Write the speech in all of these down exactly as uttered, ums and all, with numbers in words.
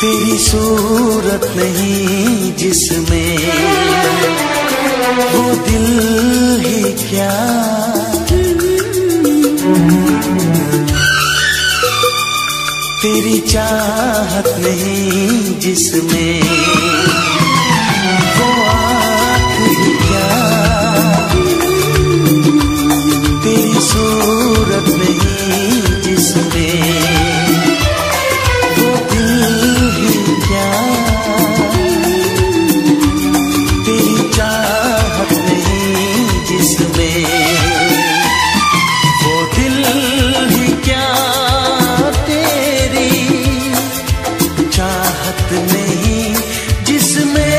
तेरी सूरत नहीं जिसमें वो दिल ही क्या, तेरी चाहत नहीं जिसमें वो आँख ही क्या, तेरी सूरत नहीं जिसमें वो दिल ही क्या, तेरी चाहत नहीं जिसमें वो दिल ही क्या, चाहत नहीं जिसमें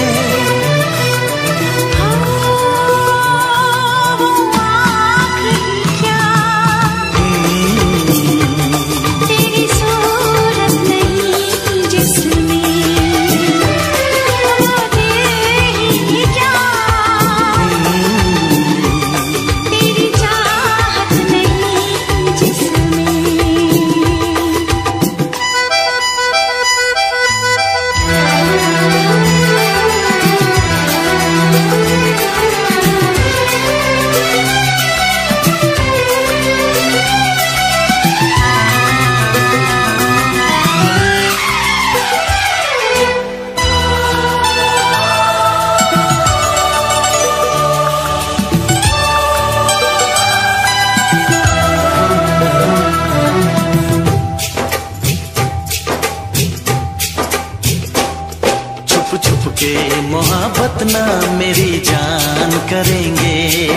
के मोहब्बत ना मेरी जान करेंगे,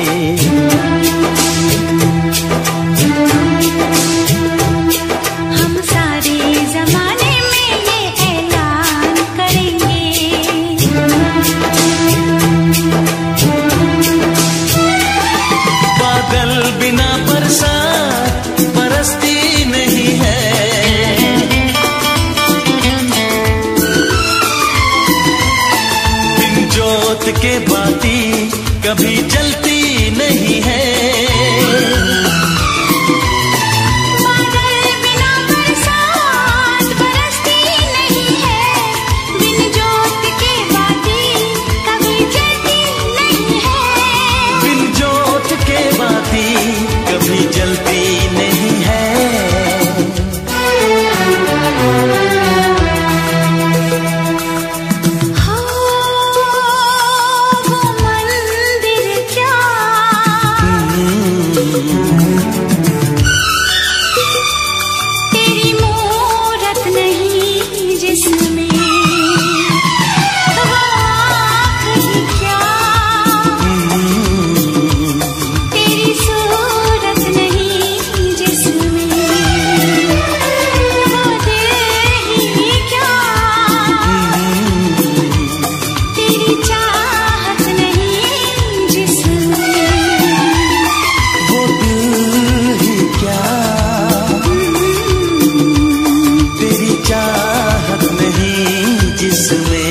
हम सारे जमाने में ये ऐलान करेंगे, बादल बिना बरसात बरसती नहीं है, जोत के बाती कभी जलती नहीं है, बादल बिना बरसात बरसती नहीं है, बिन जोत के बाती कभी जलती नहीं है, बिन जोत के बाती कभी जलती नहीं है। तेरी मूरत नहीं जिसमें वो आँख ही क्या, तेरी सूरत नहीं जिसमें वो दिल ही क्या, तेरी चाहत नहीं जिसमें वो दिल ही क्या, तेरी चाहत नहीं जिसमें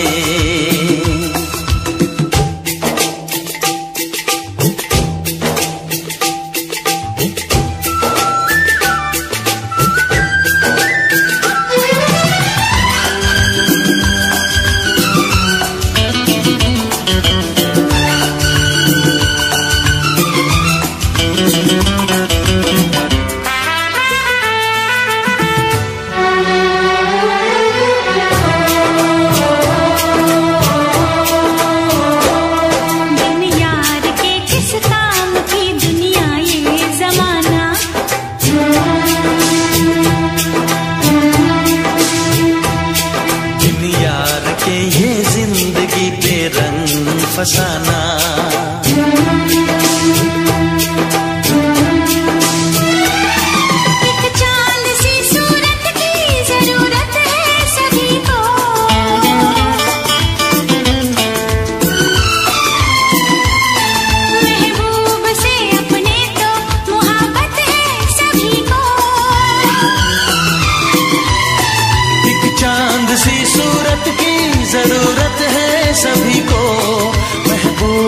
फसाना, एक चांद सी सूरत की जरूरत है सभी को, महबूब से अपने तो मोहब्बत है सभी को, एक चांद सी सूरत की जरूरत है सभी को, महबूब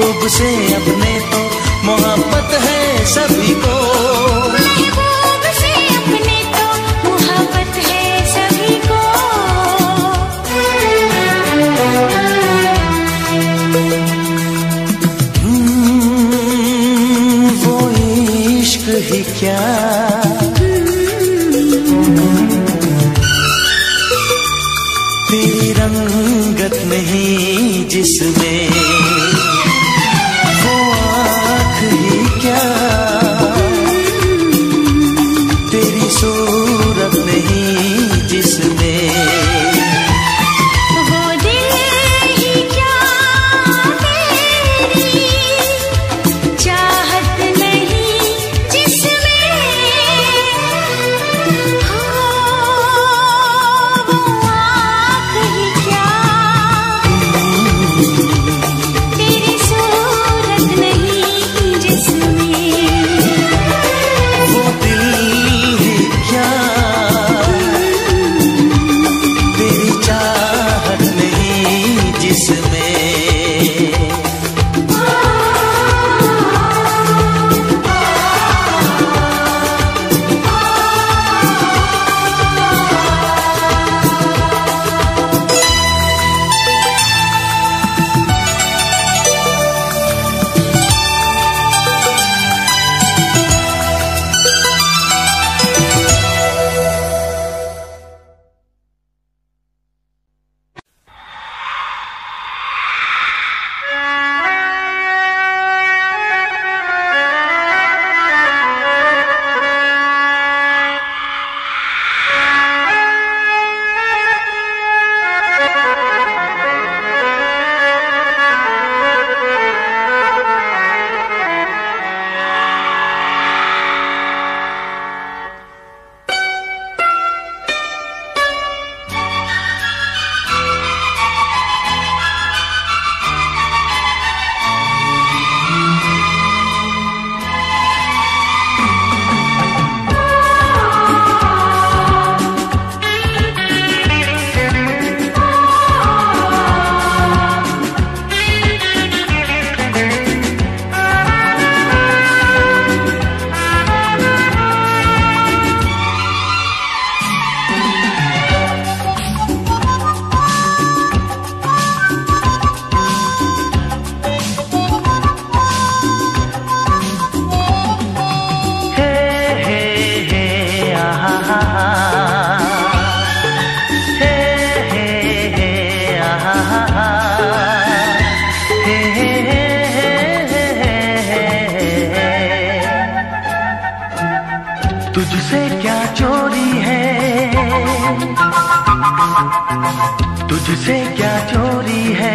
क्या तेरी रंगत नहीं जिसमें वो आँख ही क्या तेरी सूरत नहीं जिसमें वो दिल ही क्या तेरी चाहत नहीं जिसमें हो वो आँख ही क्या तेरी सूरत नहीं जिसमें वो दिल ही क्या तेरी चाहत नहीं जिसमें तुझसे क्या चोरी है तुझसे क्या चोरी है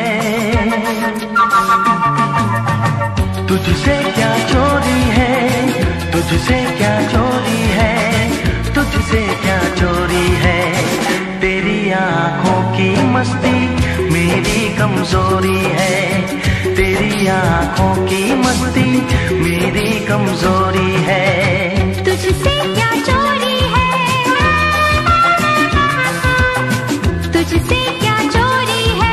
तुझसे क्या चोरी है तुझसे क्या चोरी है तुझसे क्या चोरी है तेरी आँखों की मस्ती मेरी कमजोरी है तेरी आँखों की मस्ती मेरी कमजोरी है तुझसे क्या चोरी है तुझसे क्या चोरी है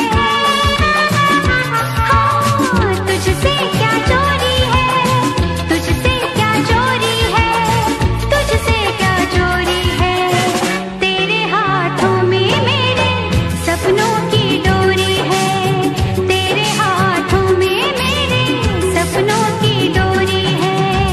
हाँ तुझसे क्या चोरी है तुझसे क्या चोरी है तुझसे क्या चोरी है तेरे हाथों में मेरे सपनों की डोरी है तेरे हाथों में मेरे सपनों की डोरी है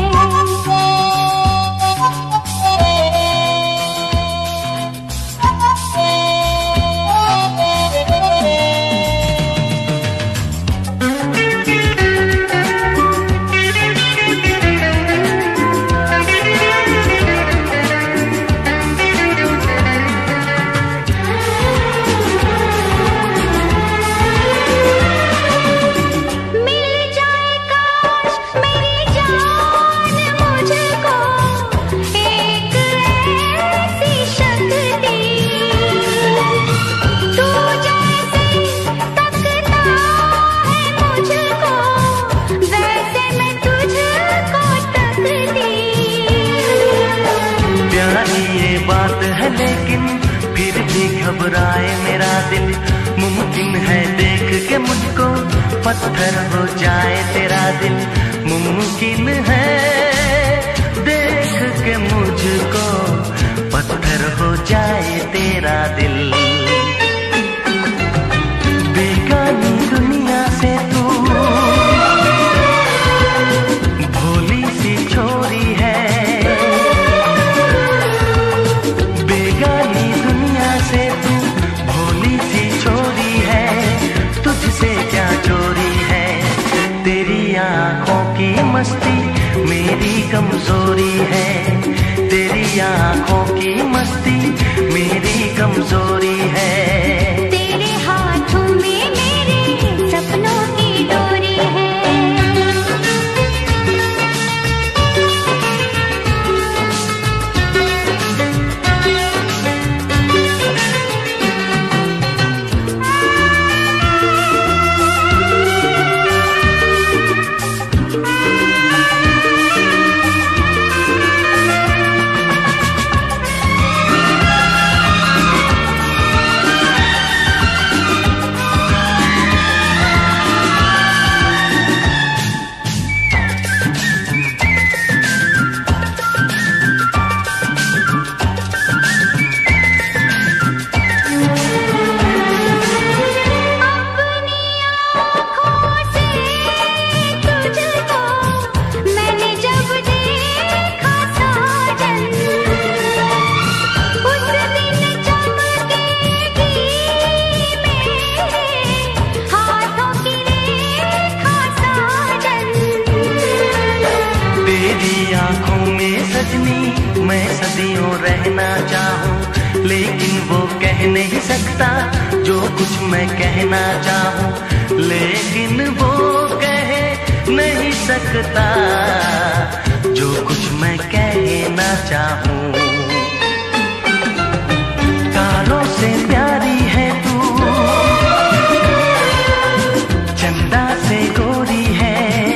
लेकिन फिर भी घबराए मेरा दिल मुमकिन है देख के मुझको पत्थर हो जाए तेरा दिल मुमकिन है देख के मुझको पत्थर हो जाए तेरा दिल बेगानी दुनिया से तू भोली सी छोरी है सदियों रहना चाहूं, लेकिन वो कह नहीं सकता जो कुछ मैं कहना चाहूं, लेकिन वो कह नहीं सकता जो कुछ मैं कहना चाहूं। तारों से प्यारी है तू, चंदा से गोरी है,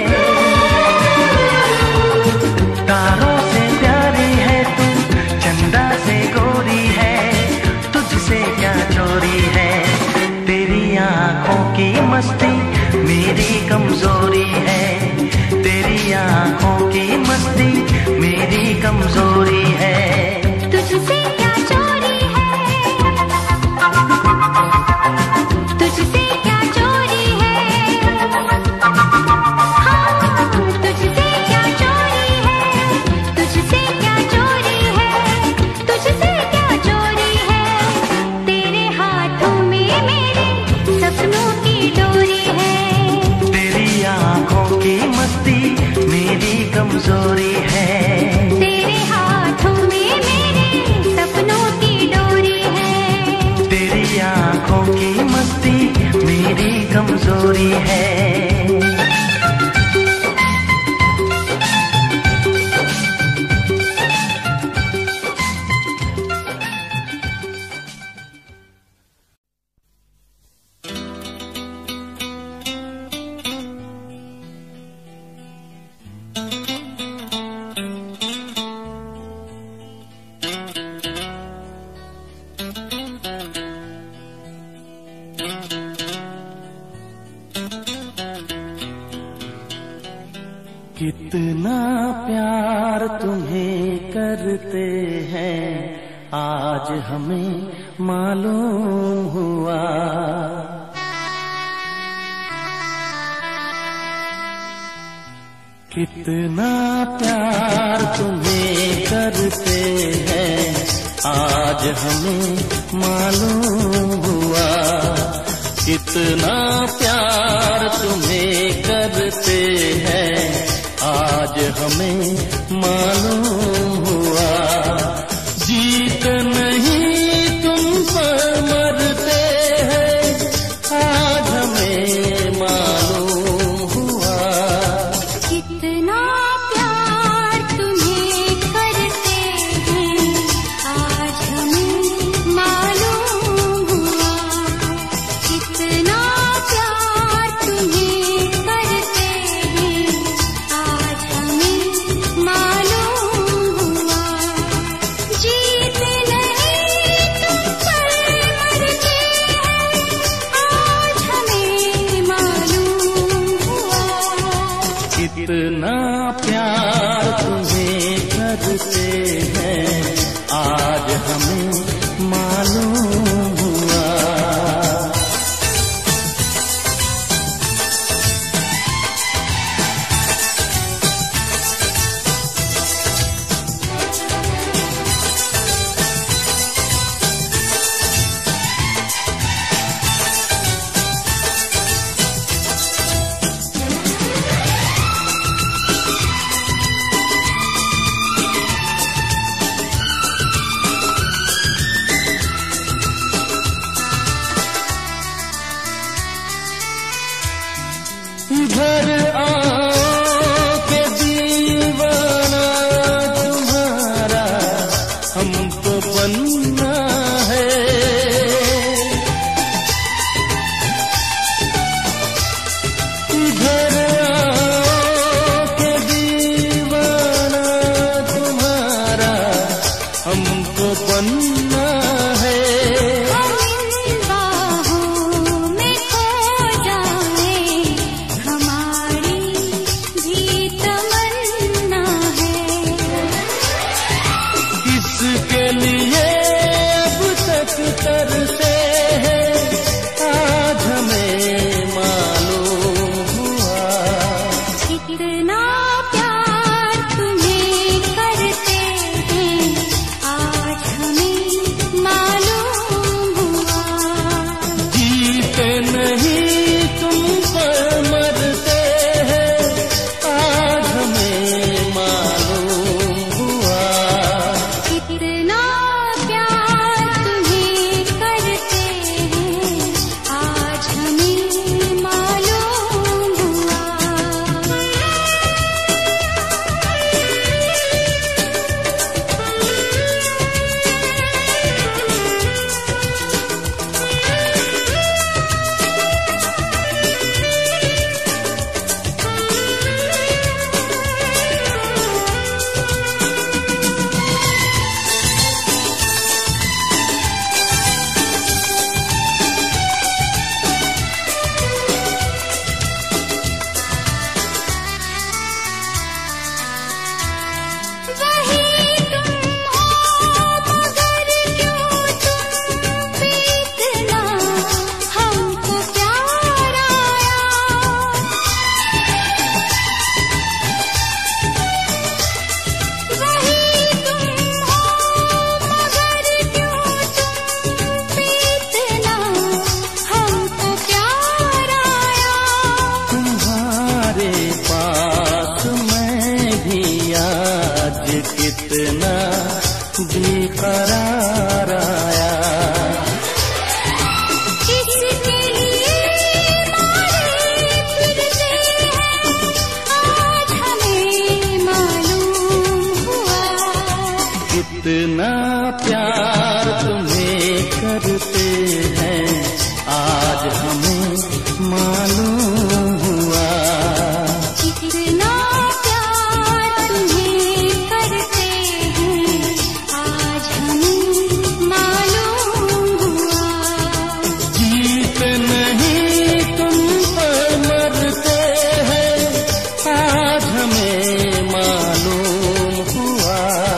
तारों से प्यारी है तू, चंदा से गोरी है, तुझसे क्या चोरी है। तेरी आंखों की मस्ती मेरी कमजोरी है, तेरी आंखों की मस्ती मेरी कमजोरी है। तुझसे क्या चोरी है, तुझसे क्या चोरी है, हाँ तुझसे क्या चोरी है, तुझसे क्या चोरी है, तुझसे क्या चोरी है। तेरे हाथों में मेरे सपनों की डोरी है, तेरी आंखों की मस्ती मेरी कमजोरी है, तेरे हाथों में मेरे सपनों की डोरी है, तेरी आंखों की मस्ती मेरी कमजोरी है। कितना प्यार तुम्हें करते हैं आज हमें मालूम हुआ, कितना प्यार तुम्हें करते हैं आज हमें मालूम हुआ, कितना प्यार तुम्हें करते हैं आज हमें मालूम हुआ। जीत नहीं तुम पर मरते हैं आज हमें मालूम हुआ, कितना प्यार तुम्हें करते हैं आज हमें मालूम हुआ, कितना प्यार तुम्हें करते हैं आज हमें मालूम हुआ। जीत नहीं तुम पर मरते हैं आज हमें मालूम हुआ, कितना प्यार तुम्हें करते हैं आज हमें मालूम हुआ। घर आओ के दीवाना तुम्हारा हमको बनना है, घर आओ के दीवाना तुम्हारा हमको बनना है। बाहों में खो जाए हमारी भी तमन्ना है, किसके लिए अब तक तरसे हैं आज हमें मालूम हुआ, कितना प्यार तुम्हें करते हैं आज हमें मालूम हुआ। जीते नहीं तुम पर मरते हैं आज हमें मालूम हुआ, करते हैं आज हमें मालूम हुआ। कितना प्यार तुम्हें करते हैं आज हमें मालूम हुआ। जीत नहीं तुम पर मरते हैं आज हमें मालूम हुआ।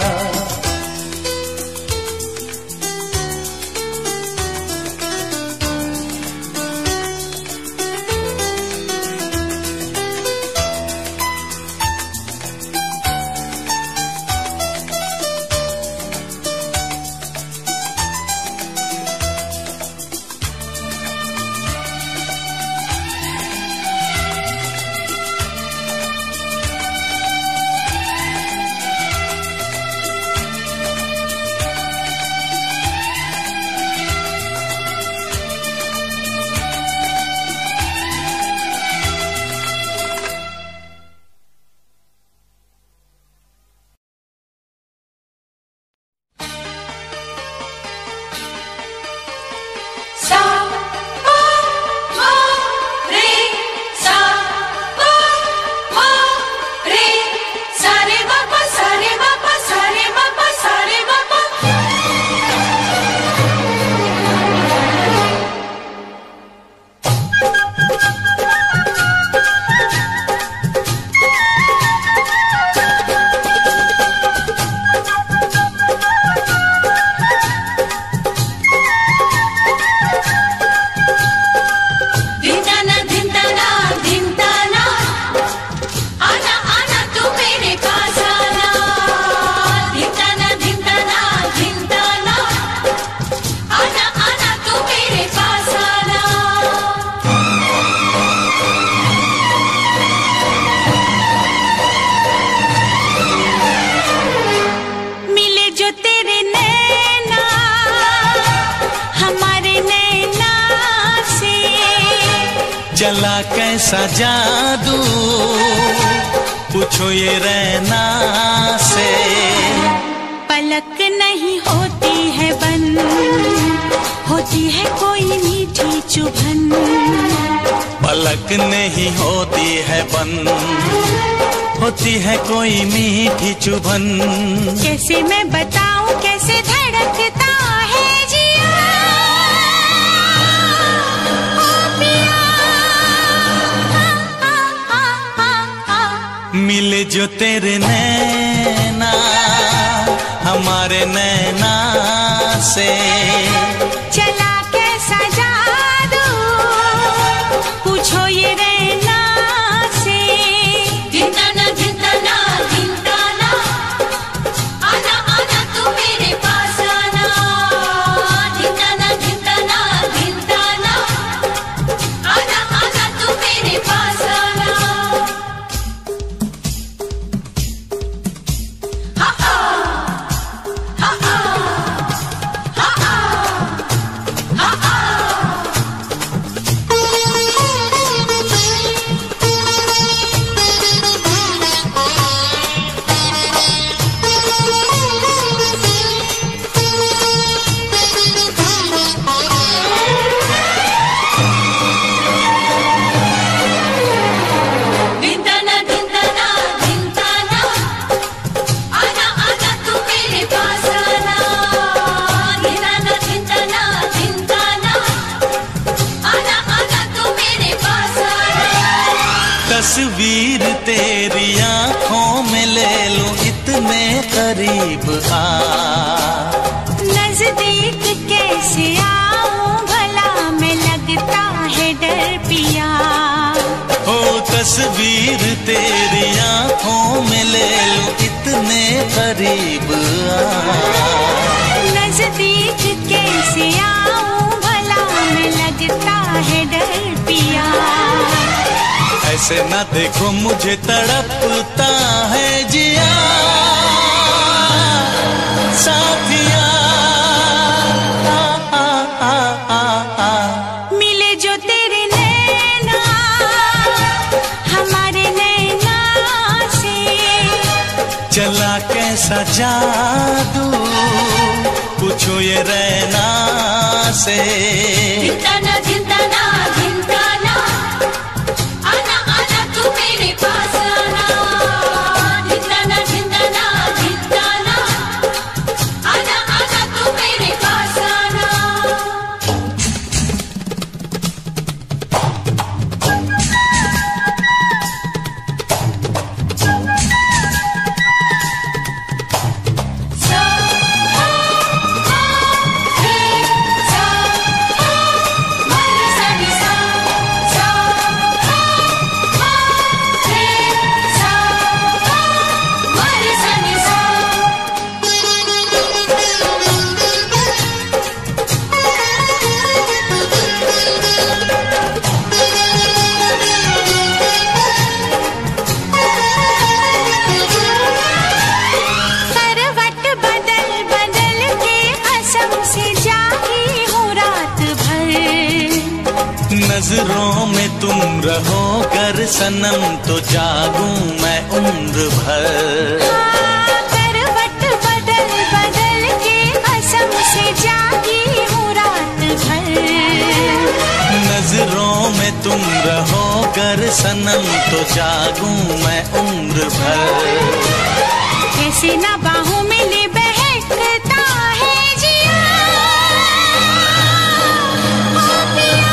चला कैसा जादू पूछो ये रैना से। पलक नहीं होती है बंद, होती है कोई मीठी चुभन। पलक नहीं होती है बंद, होती है कोई मीठी चुभन। कैसे मैं बताऊं कैसे धड़कता है जिया ओ पिया। मिले जो तेरे नैना हमारे नैना से। चला कैसा जादू पूछो ये रैना से। धिंदाना धिंदाना धिंदाना आना आना तू मेरे पास आना। धिंदाना धिंदाना धिंदाना आना आना तू मेरे पास आना। हा हा हा हा हा हा। धिंदाना धिंदाना धिंदाना आना आना तू मेरे पास आना। धिंदाना धिंदाना धिंदाना आना आना तू मेरे पास आना। तस्वीर तेरी आंखों में ले लूं इतने करीब आ। नजदीक कैसे आऊं भला मैं लगता है डर पिया। हो तस्वीर तेरी आंखों में ले लूं इतने करीब आ। नजदीक कैसे आऊं भला मैं लगता है डर पिया। ऐसे ना देखो मुझे तड़पता है जिया साथिया। आ, आ, आ, आ, आ। मिले जो तेरे नैना हमारे नैना से। चला कैसा जादू पूछो ये रैना से। धिनताना धिनताना धिनताना, आना आना तू मेरे पास आना। धिनताना धिनताना धिनताना, आना आना तू मेरे पास आना। सा नजरों में तुम रहो कर सनम तो जागूं मैं उम्र भर। हाँ, करवट बदल बदल के कसम से जागी हूँ रात भर। नजरों में तुम रहो कर सनम तो जागूं मैं उम्र भर। कैसे ना बाहों में ले बहकता है जिया, ओ पिया।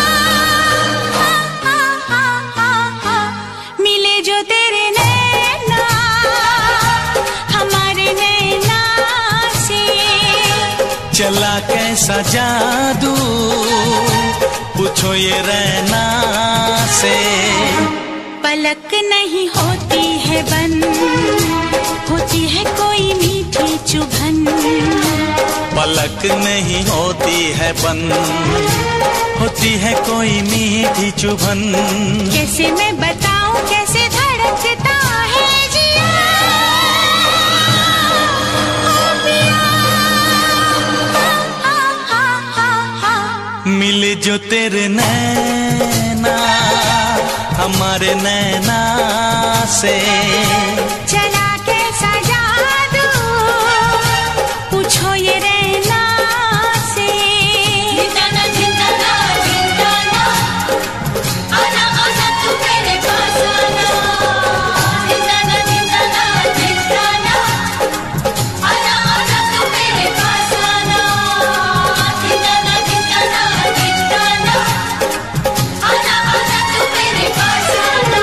आ, आ, आ, आ, आ, मिले जो तेरे नैना हमारे नैना से। चला कैसा जादू पूछो ये रहना से। पलक नहीं होती है बंद, होती है कोई मीठी चुभन। पलक नहीं होती है बंद, होती है कोई मीठी चुभन। कैसे मैं बताऊं कैसे धड़कता है जिया, ओ पिया। आ, आ, आ, आ, आ। मिले जो तेरे नैना हमारे नैना से। चला कैसा जादू पूछो ये रहना से। धिनताना धिनताना धिनताना, आना आना तू मेरे पास आना। धिनताना धिनताना धिनताना, आना आना तू मेरे पास आना। धिनताना धिनताना धिनताना, आना आना तू मेरे पास आना।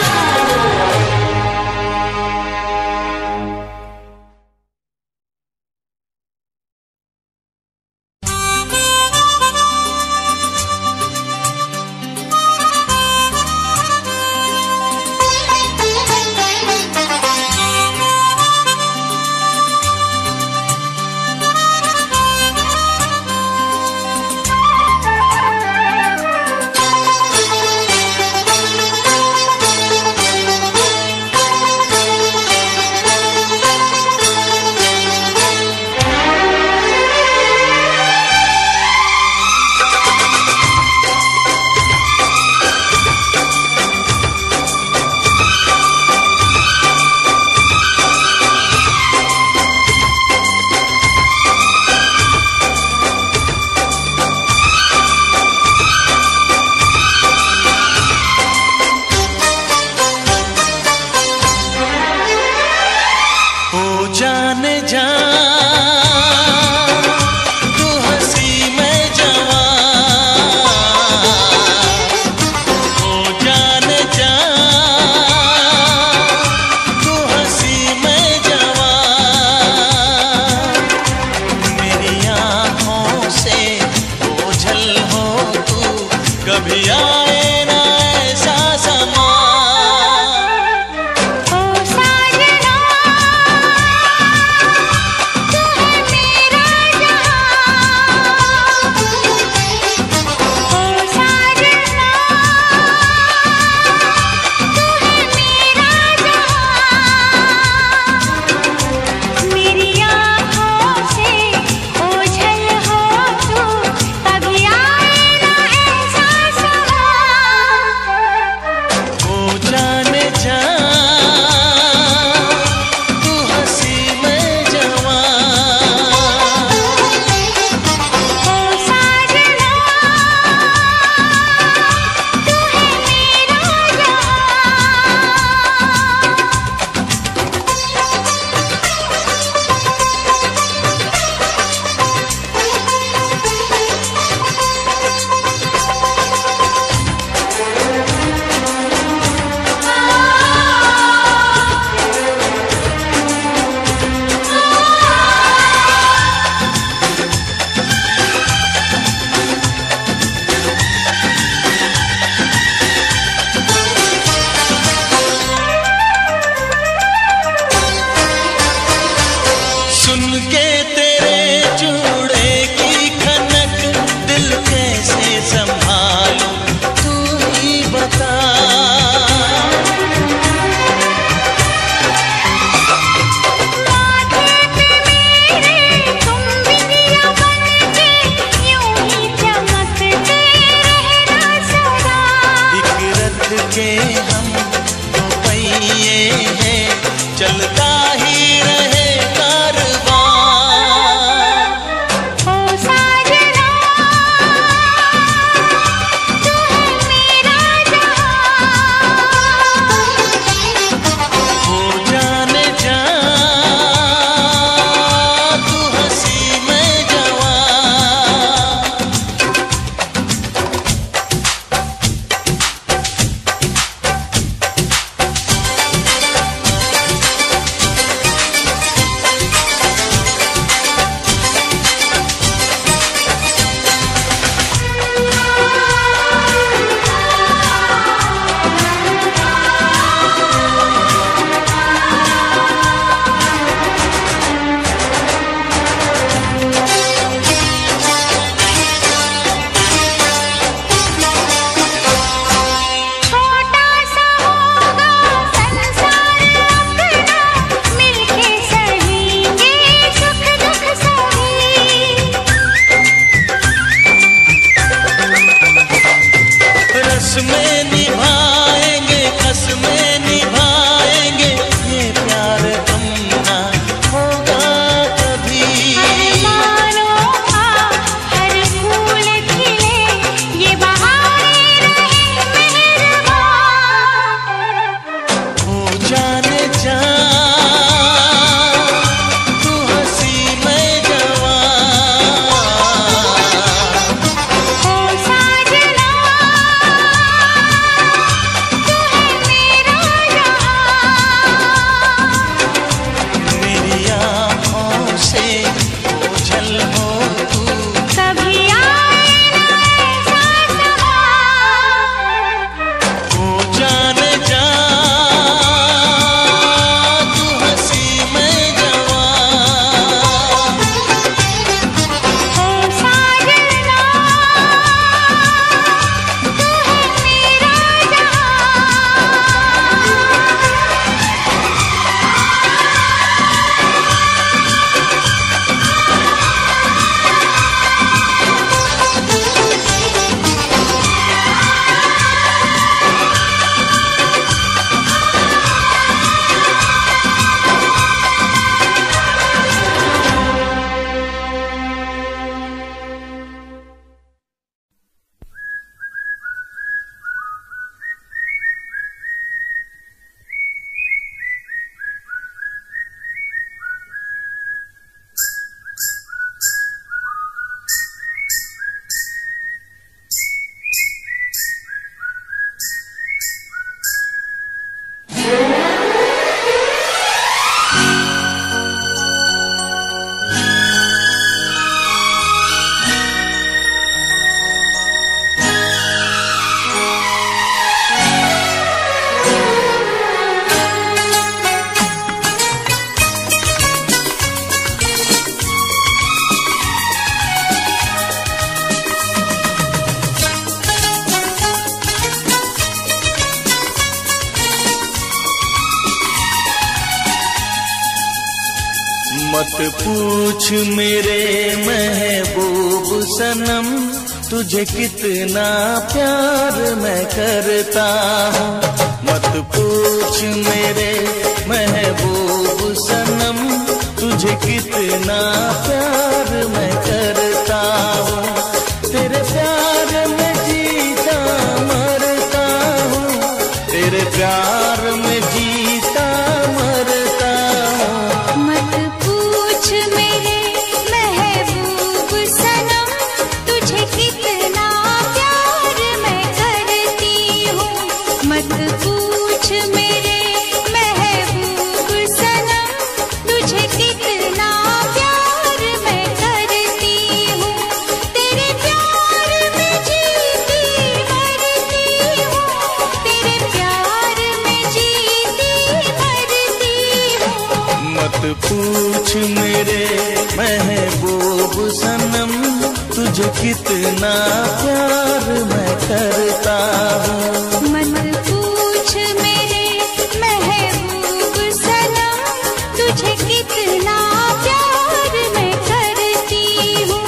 मत पूछ मेरे महबूब सनम, तुझे कितना प्यार मैं करता हूँ। मत पूछ मेरे महबूब सनम, तुझे कितना प्यार मैं करता हूँ। तेरे प्यार में जीता मरता हूँ, तेरे प्यार में जीता मरता हूँ। मत पूछ मेरे महबूब सनम, तुझे कितना प्यार मैं करती हूँ। मत पूछ मेरे महबूब सनम, तुझे कितना प्यार मैं करती हूँ। तेरे प्यार में जीती मरती हूँ, तेरे प्यार में जीती मरती हूँ। मत पूछ मेरे महबूब सनम, तुझे कितना प्यार मैं करता हूँ। मत पूछ मेरे महबूब सनम, तुझे कितना प्यार मैं करती हूँ।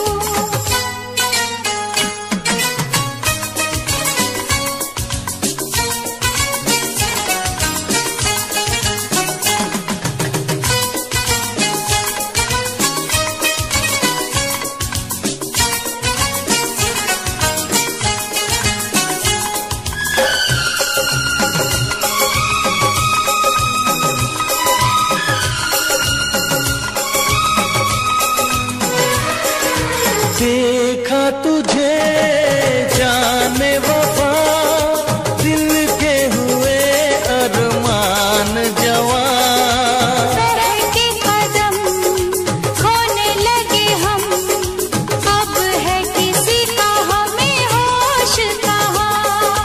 देखा तुझे जाने वफा, दिल के हुए अरमान जवान। बहके कदम खोने लगे हम, अब है किसी का हमें होश कहाँ।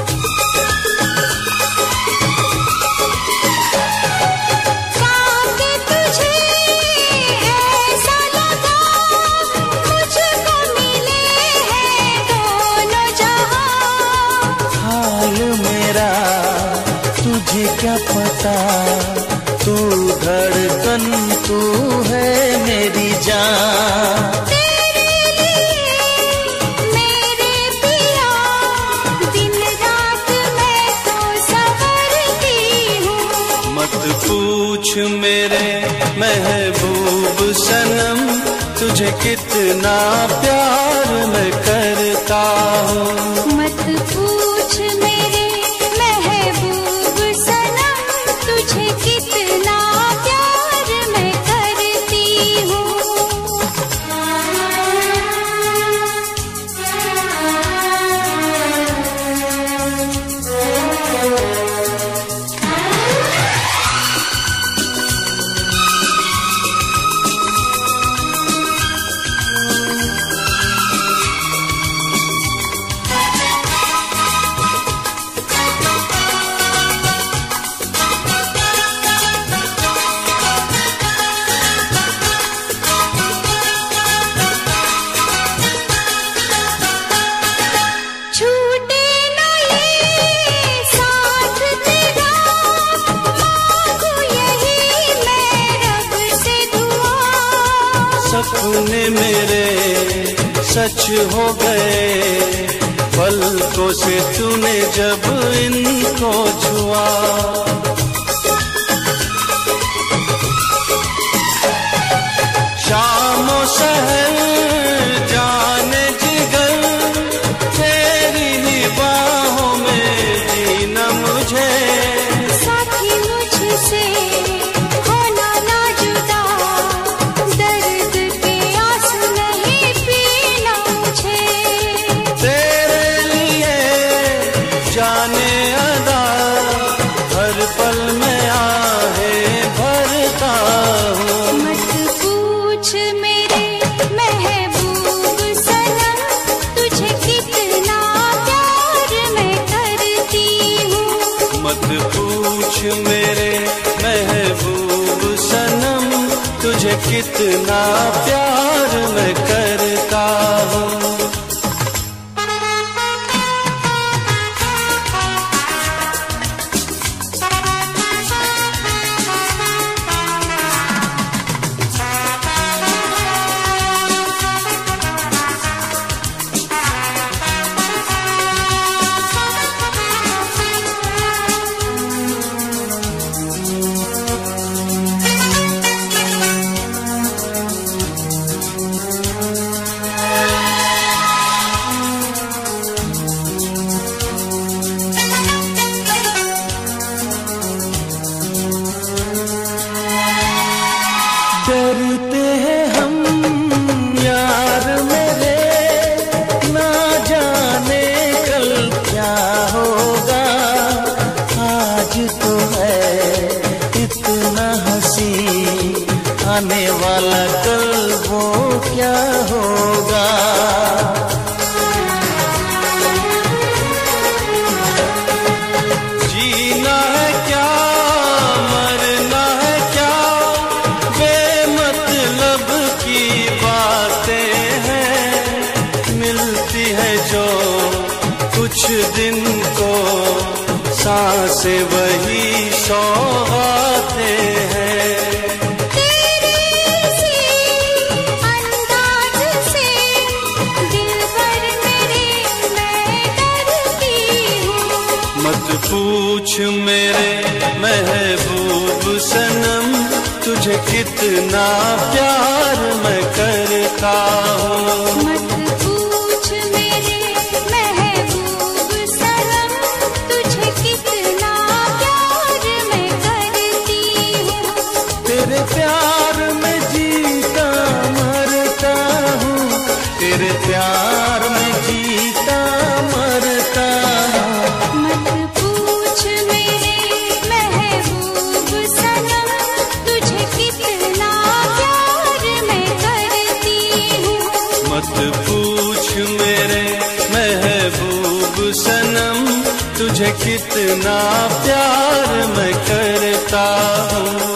पाके तुझे ऐसा लगा, मुझको मिले हैं दोनों जहां। हाल मेरा तुझे क्या पता, तू धड़कन तू है मेरी जान। तेरे लिए मेरे पिया, दिन रात मैं तो संवरती हूँ। मत पूछ मेरे महबूब सनम, तुझे कितना प्यार मैं करता हूँ। मत पूछ मेरे महबूब सनम, तुझे कितना प्यार मैं करती हूँ। छूटे न ये साथ तेरा, मांगू यही मैं रब से दुआ। सपने मेरे सच हो गए, पलकों से तूने जब इनको छुआ। शामों सहर जाने जिगर, तेरी ही बाहों में जीना मुझे। साथी मुझसे होना ना जुदा, दर्द के आंसू नहीं पीना मुझे। तेरे लिए जाने अदा, हर पल में आहे भरता हूँ। मत पूछ मेरे महबूब सनम, तुझे कितना प्यार मैं करती हूँ। मत पूछ मेरे महबूब सनम, तुझे कितना प्यार मैं करता हूँ। जीना है क्या मरना है क्या, बेमतलब की बातें हैं, मिलती है जो कुछ दिन को सांसें वही सौगातें हैं। तेरे इसी अंदाज से दिल भर मेरे मैं डरती हूँ। मत पूछ मेरे महबूब सनम, तुझे कितना प्यार मैं करता हूँ। मत पूछ मेरे महबूब सनम, तुझे कितना प्यार मैं करती हूँ। तेरे प्यार में जीता मरता हूँ, तेरे प्यार में जीता मरता हूँ। मत पूछ मेरे महबूब सनम, तुझे कितना प्यार मैं करती हूँ। मत पूछ मेरे महबूब सनम, तुझे कितना प्यार मैं करता हूँ।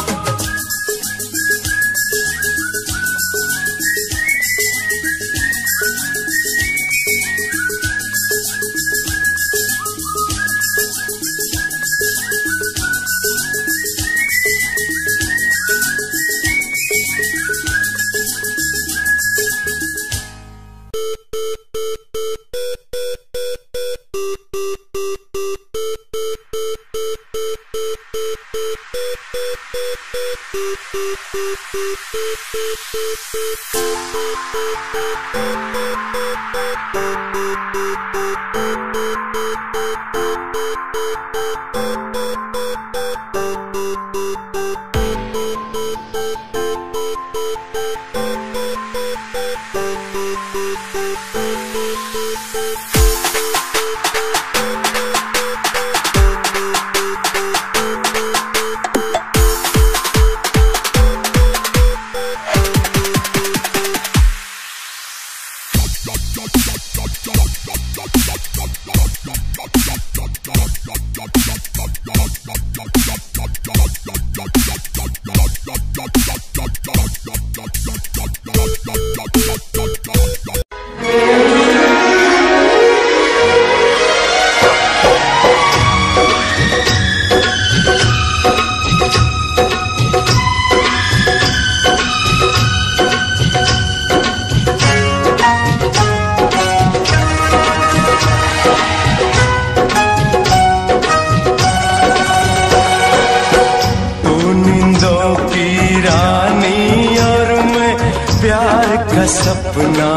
सपना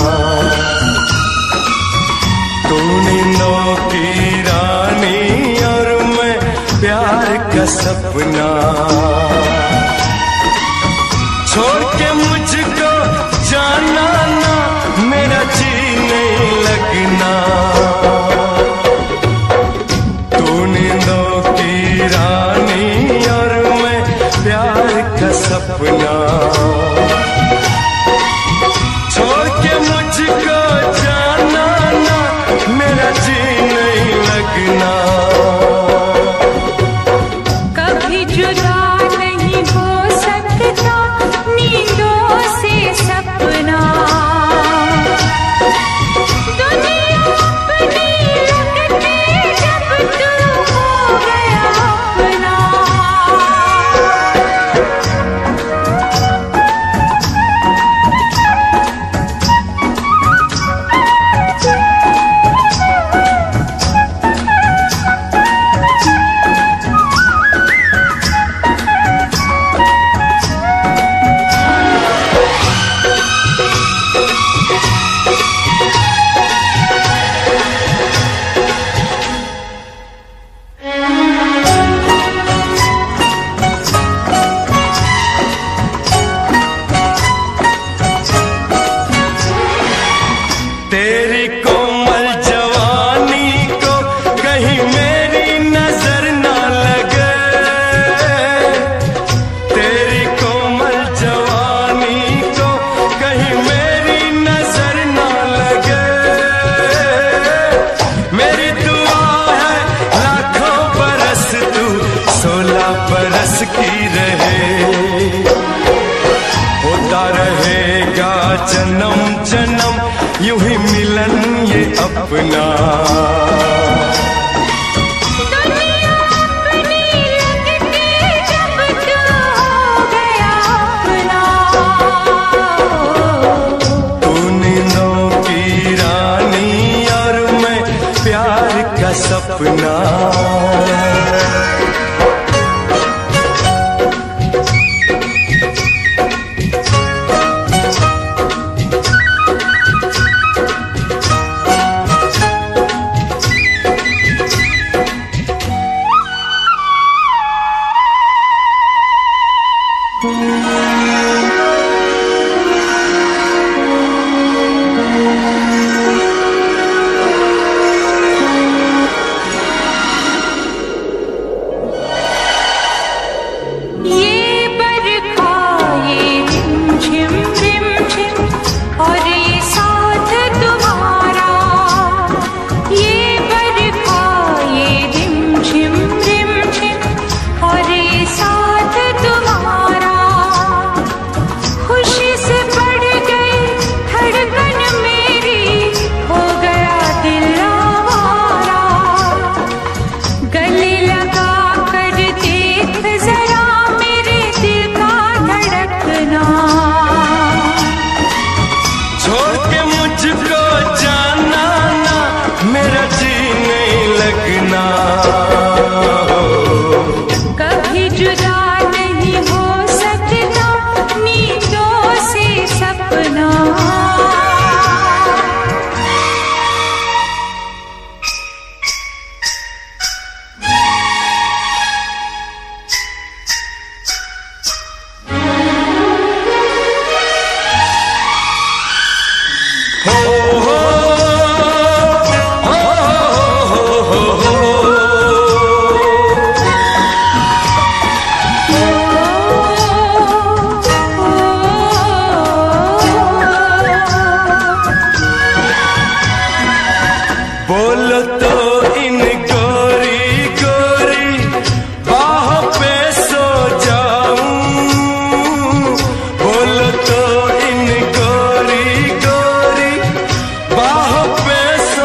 तू नींदों की रानी और मैं प्यार का सपना, छोड़ के मुझको जाना ना मेरा जी नहीं लगना। तू नींदों की रानी और मैं प्यार का सपना, छोड़ के मुझको जाना ना मेरा जी नहीं लगना। कभी जुदा नहीं हो सकता नींदों से सपना, दुनिया अपनी लगती जब तू हो गया अपना। अपना। दुनिया अपनी लगती जब तू हो गया अपना। तू नींदों की रानी और मैं प्यार का सपना। ये बरखा ये रिमझिम रिमझिम और ये साथ तुम्हारा। ये बरखा ये रिमझिम रिमझिम और ये साथ तुम्हारा। खुशी से बढ़ गई धड़कन मेरी, हो गया दिल आवारा। गले लगा कर देख जरा मेरे दिल का धड़कना। छोड़ के मुझको जाना ना, मेरा जी नहीं लगना। कभी जुदा नहीं हो सकता नींदों से सपना। हो हो हो हो हो हो। बोलो तो इन गोरी गोरी बाहों पे सो जाऊं। बोलो तो इन गोरी गोरी बाहों पे सो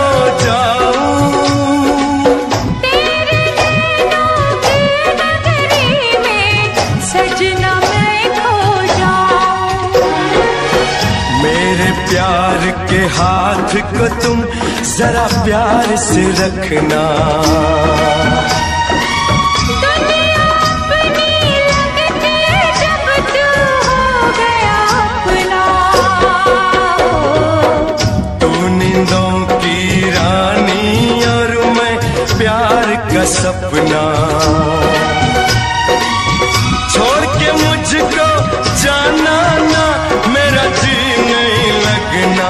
जाऊं। तेरे नैनों की नगरी में सजना मैं खो जाऊं। मेरे प्यार के हाथ को तुम जरा प्यार से रखना। दुनिया अपनी लगती जब तू हो गया अपना। तू नींदों की रानी और मैं प्यार का सपना। छोड़ के मुझको जाना ना, मेरा जी नहीं लगना।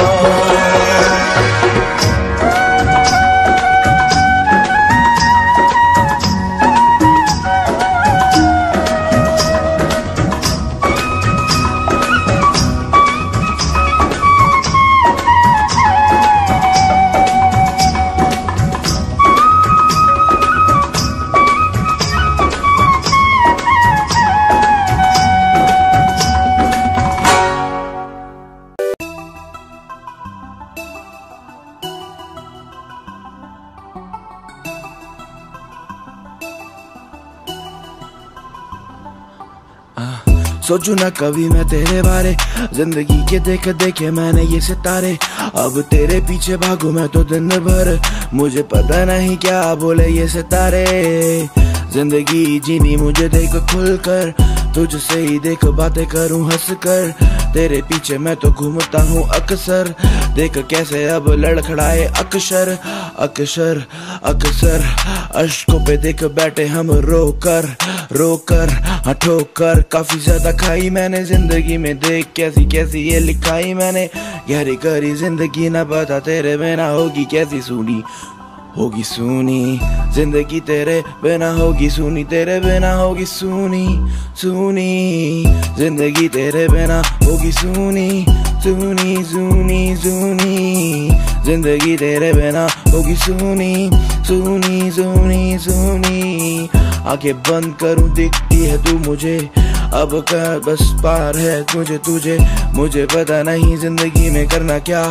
सोचू ना कभी मैं तेरे बारे, जिंदगी के देख देखे मैंने ये सितारे। अब तेरे पीछे भागू मैं तो दिन भर, मुझे पता नहीं क्या बोले ये सितारे। जिंदगी जीनी मुझे देख खुलकर, तुझसे ही देख बातें करूं हंस कर। तेरे पीछे मैं तो घूमता हूँ अक्सर, देख कैसे अब लड़खड़ाए अक्षर अक्षर अक्सर। अश्कों पे देख बैठे हम रोकर रोकर हाँ ठोकर। काफी ज्यादा खाई मैंने जिंदगी में, देख कैसी कैसी ये लिखाई मैंने। गहरी गहरी जिंदगी ना पता तेरे बिना होगी कैसी सुनी होगी सुनी। जिंदगी तेरे बिना होगी सुनी, तेरे बिना होगी सुनी सुनी। जिंदगी तेरे बिना होगी सुनी सुनी सुनी सुनी। जिंदगी तेरे बिना होगी सुनी सुनी सुनी सुनी। आंखें बंद करूं दिखती है तू मुझे, अब का बस पार है मुझे तुझे। मुझे पता नहीं जिंदगी में करना क्या,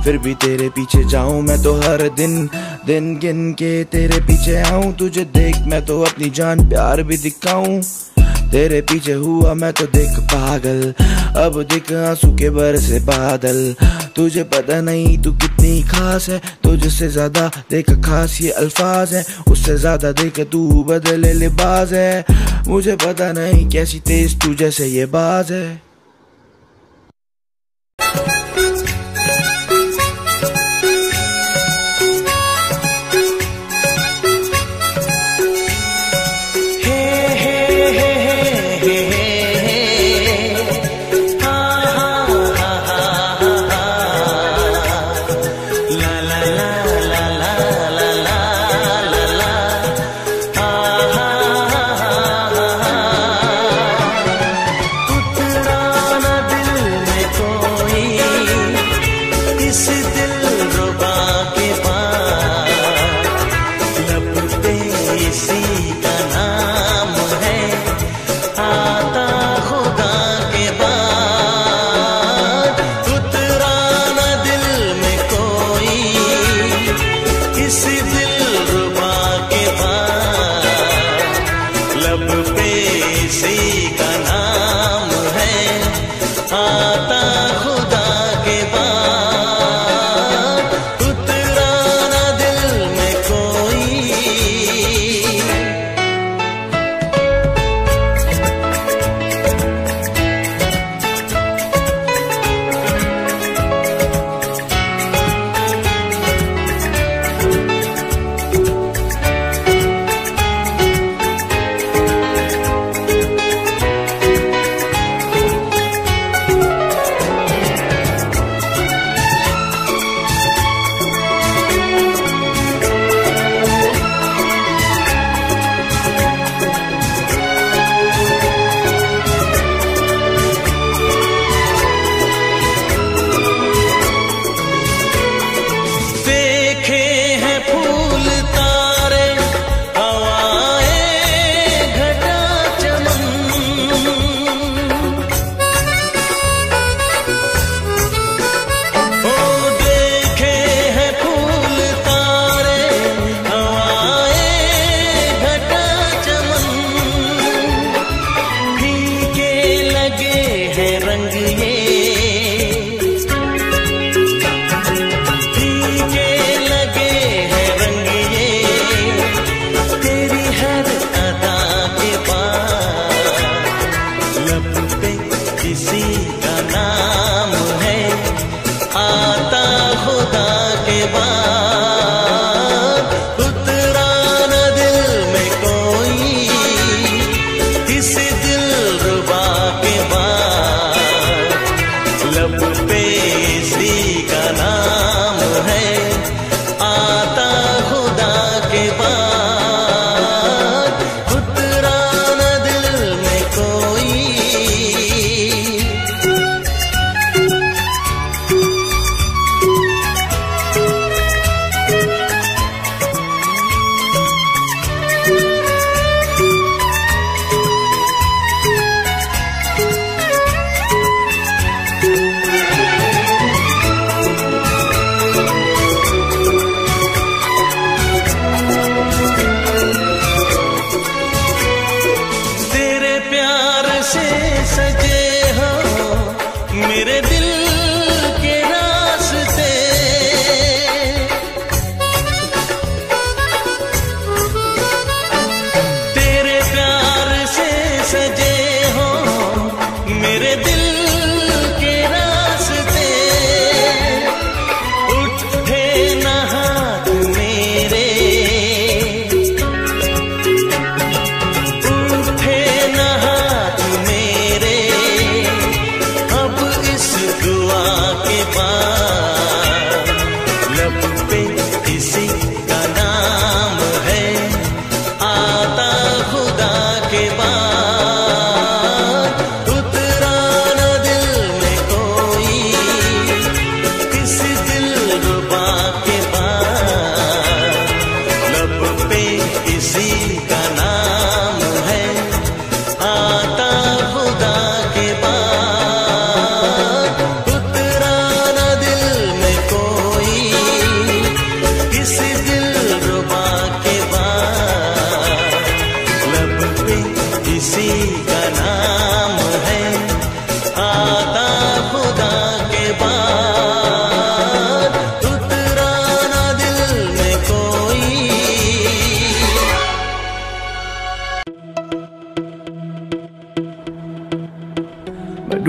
फिर भी तेरे पीछे जाऊं मैं तो हर दिन, दिन गिन के तेरे पीछे आऊं। तुझे देख मैं तो अपनी जान प्यार भी दिखाऊं। तेरे पीछे हुआ मैं तो देख पागल, अब देख आंसू के बरसे बादल। तुझे पता नहीं तू कितनी खास है, तुझसे ज्यादा देख खास ये अल्फाज है। उससे ज्यादा देख तू बदले लिबास है। मुझे पता नहीं कैसी तेज तू जैसे ये बाज है। उतरा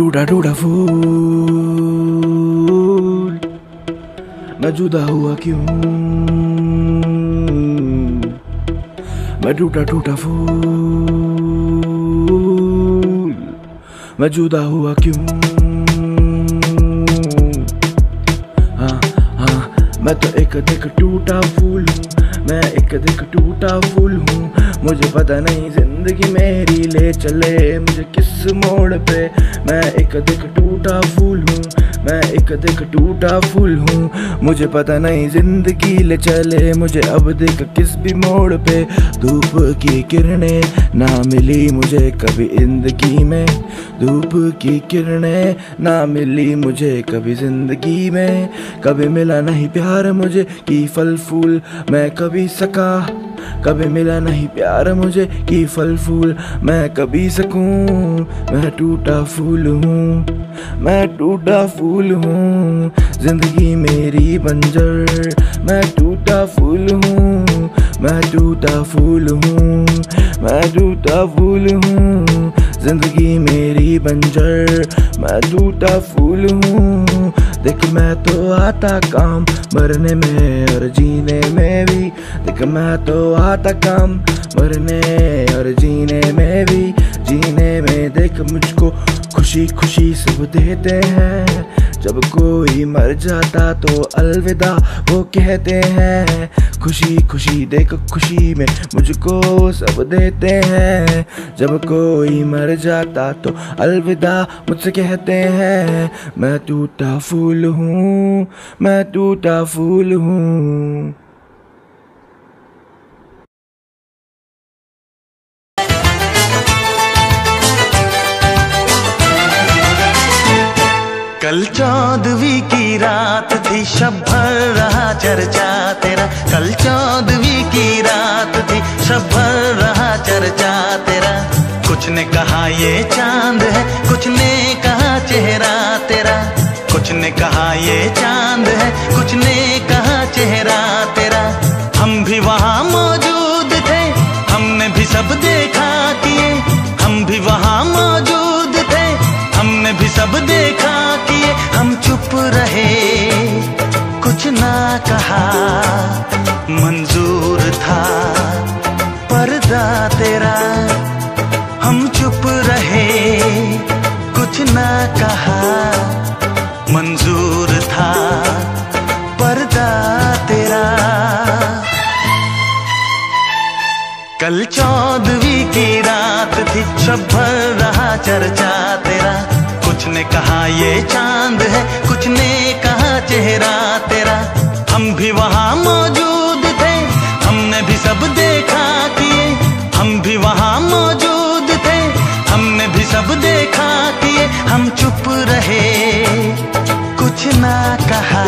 टूटा टूटा फूल, मैं जुदा हुआ क्यों? मैं टूटा टूटा फूल, मैं जुदा हुआ क्यों? हाँ हाँ, मैं तो एक देख टूटा फूल हूँ, मैं एक देख टूटा फूल हूँ। मुझे पता नहीं जिंदगी मेरी ले चले मुझे किस मोड़ पे। मैं एक देख टूटा फूल हूँ, मैं एक देख टूटा फूल हूँ। मुझे पता नहीं जिंदगी ले चले मुझे अब देख किस भी मोड़ पे। धूप की किरणें ना मिली मुझे कभी जिंदगी में, धूप की किरणें ना मिली मुझे कभी जिंदगी में। कभी मिला नहीं प्यार मुझे कि फल फूल मैं कभी सका, कभी मिला नहीं प्यार मुझे कि फल फूल मैं कभी सकूं। मैं टूटा फूल हूँ, मैं टूटा फूल हूँ, जिंदगी मेरी बंजर। मैं टूटा फूल हूँ, मैं टूटा फूल हूँ, मैं टूटा फूल हूँ, जिंदगी मेरी बंजर। मैं टूटा फूल हूँ, देख मैं तो आता काम मरने में और जीने में भी। देख मैं तो आता काम मरने और जीने में भी। जीने में देख मुझको खुशी खुशी सब देते हैं, जब कोई मर जाता तो अलविदा वो कहते हैं। खुशी खुशी देख खुशी में मुझको सब देते हैं, जब कोई मर जाता तो अलविदा मुझसे कहते हैं। मैं टूटा फूल हूँ, मैं टूटा फूल हूँ। कल चौदहवीं की रात थी, शब भर रहा चर्चा तेरा। कल चौदहवीं की रात थी, शब भर रहा चर्चा तेरा। कुछ ने कहा ये चांद है, कुछ ने कहा चेहरा तेरा। कुछ ने कहा ये चांद है, कुछ ने कहा चेहरा तेरा। हम भी वहाँ मौजूद थे, हमने भी सब देखा किए। हम भी वहाँ मौजूद थे, हमने भी सब देखा किए। हम चुप रहे, कुछ ना कहा, मंजूर था पर्दा तेरा। हम चुप रहे, कुछ ना कहा, मंजूर था पर्दा तेरा। कल चौदहवीं की रात थी, शब भर रहा चर्चा तेरा। कुछ ने कहा ये चांद है, कुछ ने कहा चेहरा तेरा। हम भी वहाँ मौजूद थे, हमने भी सब देखा किए। हम भी वहाँ मौजूद थे, हमने भी सब देखा किए। हम चुप रहे, कुछ ना कहा,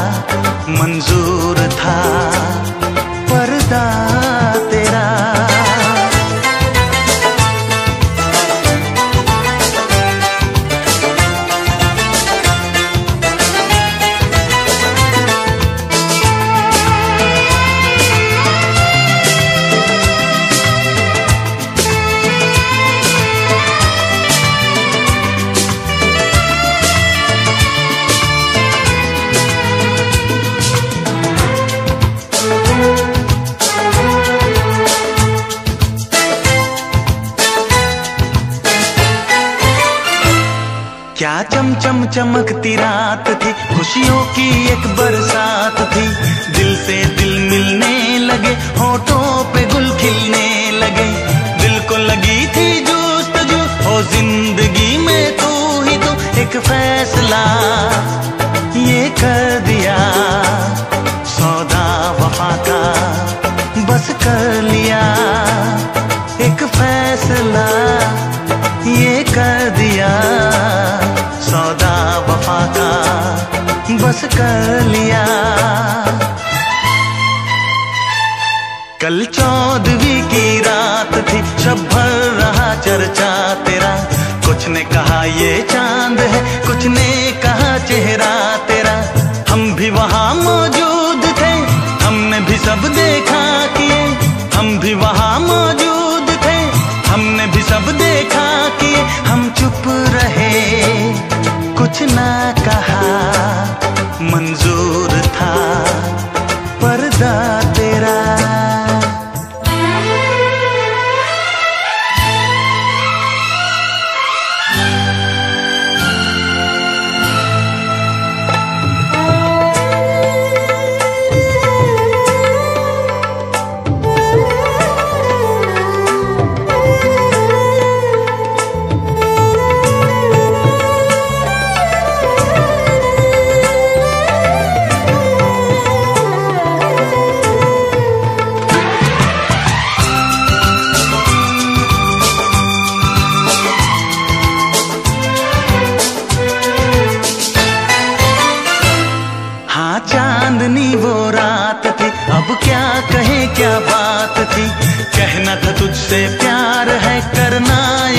मंजूर था पर्दा तेरा। क्या चमचम चमकती रात थी, खुशियों की एक बरसात थी। दिल से दिल मिलने लगे, होठों पे गुल खिलने लगे। दिल को लगी थी जुस्तजू, हो जिंदगी में तू ही तो। एक फैसला ये कर दिया, सौदा वफा का बस कर लिया। एक फैसला ये कर दिया, सौदा वफा का बस कर लिया। कल चौदहवीं की रात थी, शब भर रहा चर्चा तेरा। कुछ ने कहा ये चांद है, कुछ ने कहा चेहरा तेरा। हम भी वहाँ मौजूद थे, हमने भी सब देखा किए। हम भी वहाँ मौजूद थे, हमने भी सब देखा किए। हम चुप रहे, खुदा तेरा। चांदनी वो रात थी, अब क्या कहे क्या बात थी, कहना था तुझसे प्यार है करना